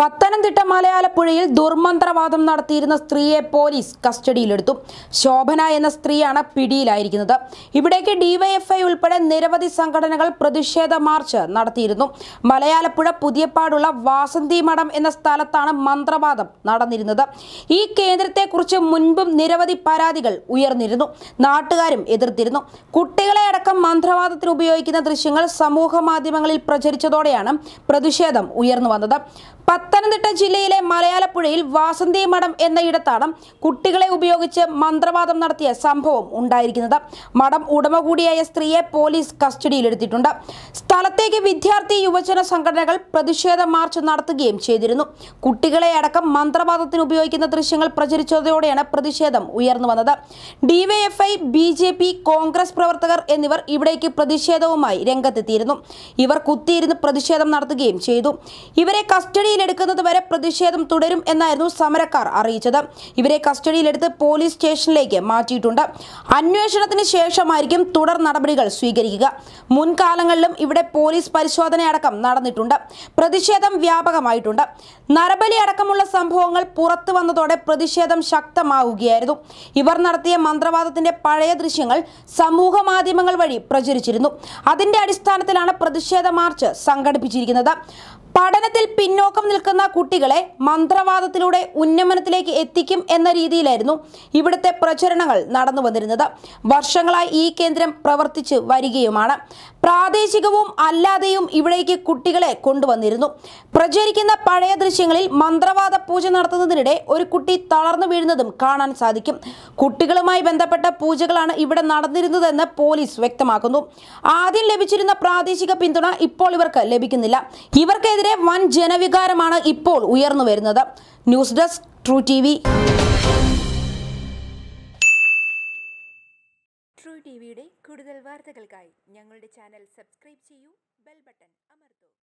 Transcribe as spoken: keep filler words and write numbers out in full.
പത്തനംതിട്ട മലയാലപ്പുഴയിൽ ദുർമന്ത്രവാദം നടത്തിയിരുന്ന സ്ത്രീയെ പോലീസ് കസ്റ്റഡിയിലെടുത്തു. ശോഭന എന്ന സ്ത്രീയാണ് പിടിയിലായിരിക്കുന്നത്. ഇവിടേക്ക് ഡിവൈഎഫ്ഐ ഉൾപ്പെടെ നിരവധി സംഘടനകൾ പ്രതിഷേധ മാർച്ച് നടത്തിയിരുന്നു. മലയാലപ്പുഴ പുതിയപ്പാടുള്ള വാസന്തി മഠം എന്ന സ്ഥലത്താണ് മന്ത്രവാദം നടന്നിരുന്നത്. ഈ കേന്ദ്രത്തെക്കുറിച്ച് മുൻപും നിരവധി പരാതികൾ ഉയർന്നിരുന്നു. നാട്ടുകാരും എതിർത്തിരുന്നു. കുട്ടികളെ അടക്കം മന്ത്രവാദത്തിന് ഉപയോഗിക്കുന്ന ദൃശ്യങ്ങൾ സമൂഹ മാധ്യമങ്ങളിൽ പ്രചരിച്ചതോടെയാണ് പ്രതിഷേധം ഉയർന്നു വന്നത്. പത്തനംതിട്ട ജില്ലയിലെ മലയാലപ്പുഴയിൽ വാസന്തി മഠം എന്നയിടത്താണ് കുട്ടികളെ ഉപയോഗിച്ച് മന്ത്രവാദം നടത്തിയ സംഭവം ഉണ്ടായിരിക്കുന്നത്. മഠം ഉടമ കൂടിയായ സ്ത്രീയെ പോലീസ് കസ്റ്റഡിയിലെടുത്തിട്ടുണ്ട്. സ്ഥലത്തേക്ക് വിദ്യാർത്ഥി യുവജന സംഘടനകൾ പ്രതിഷേധ മാർച്ച് നടത്തുകയും ചെയ്തിരുന്നു. കുട്ടികളെ അടക്കം മന്ത്രവാദത്തിന് ഉപയോഗിക്കുന്ന ദൃശ്യങ്ങൾ പ്രചരിച്ചതോടെയാണ് പ്രതിഷേധം ഉയർന്നു വന്നത്. DYFI, B J P, Congress പ്രവർത്തകർ എന്നിവർ ഇവിടേക്ക് പ്രതിഷേധവുമായി രംഗത്തെത്തിയിരുന്നു. ഇവർ കുത്തിയിരുന്ന് പ്രതിഷേധം നടത്തുകയും ചെയ്തു. ഇവരെ കസ്റ്റഡിയിൽ എടുക്കുന്നത് വരെ പ്രതിഷേധം തുടരും എന്നായിരുന്നു സമരക്കാർ അറിയിച്ചത്. ഇവരെ കസ്റ്റഡിയിലെടുത്ത് പോലീസ് സ്റ്റേഷനിലേക്ക് മാറ്റിയിട്ടുണ്ട്. അന്വേഷണത്തിന് ശേഷമായിരിക്കും തുടർ നടപടികൾ സ്വീകരിക്കുക. മുൻകാലങ്ങളിലും ഇവിടെ പോലീസ് പരിശോധന അടക്കം നടന്നിട്ടുണ്ട്. പ്രതിഷേധം വ്യാപകമായിട്ടുണ്ട്. നരബലി അടക്കമുള്ള സംഭവങ്ങൾ പുറത്തു വന്നതോടെ പ്രതിഷേധം ശക്തമാവുകയായിരുന്നു. ഇവർ നടത്തിയ മന്ത്രവാദത്തിന്റെ പഴയ ദൃശ്യങ്ങൾ സമൂഹ മാധ്യമങ്ങൾ വഴി പ്രചരിച്ചിരുന്നു. അതിന്റെ അടിസ്ഥാനത്തിലാണ് പ്രതിഷേധ മാർച്ച് സംഘടിപ്പിച്ചിരിക്കുന്നത്. പഠനത്തിൽ പിന്നോക്കം നിൽക്കുന്ന കുട്ടികളെ മന്ത്രവാദത്തിലൂടെ ഉന്നമനത്തിലേക്ക് എത്തിക്കും എന്ന രീതിയിലായിരുന്നു ഇവിടുത്തെ പ്രചരണങ്ങൾ നടന്നു വന്നിരുന്നത്. വർഷങ്ങളായി ഈ കേന്ദ്രം പ്രവർത്തിച്ചു വരികയുമാണ്. പ്രാദേശികവും അല്ലാതെയും ഇവിടേക്ക് കുട്ടികളെ കൊണ്ടുവന്നിരുന്നു. പ്രചരിക്കുന്ന പഴയ ദൃശ്യങ്ങളിൽ മന്ത്രവാദ പൂജ നടത്തുന്നതിനിടെ ഒരു കുട്ടി തളർന്നു വീഴുന്നതും കാണാൻ സാധിക്കും. കുട്ടികളുമായി ബന്ധപ്പെട്ട പൂജകളാണ് ഇവിടെ നടന്നിരുന്നതെന്ന് പോലീസ് വ്യക്തമാക്കുന്നു. ആദ്യം ലഭിച്ചിരുന്ന പ്രാദേശിക പിന്തുണ ഇപ്പോൾ ഇവർക്ക് ലഭിക്കുന്നില്ല. ഇവർക്കെതിരെ വൻ ജനവികാരമാണ് ഇപ്പോൾ ഉയർന്നു വരുന്നത്. News desk, true T V. True ടിവിയുടെ കൂടുതൽ വാർത്തകൾക്കായി ഞങ്ങളുടെ ചാനൽ സബ്സ്ക്രൈബ് ചെയ്യൂ, ബെൽ ബട്ടൺ അമർത്തൂ.